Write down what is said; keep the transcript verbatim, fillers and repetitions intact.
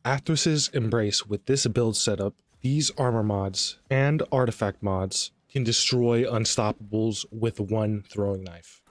Athros's embrace with this build setup, these armor mods and artifact mods can destroy unstoppables with one throwing knife.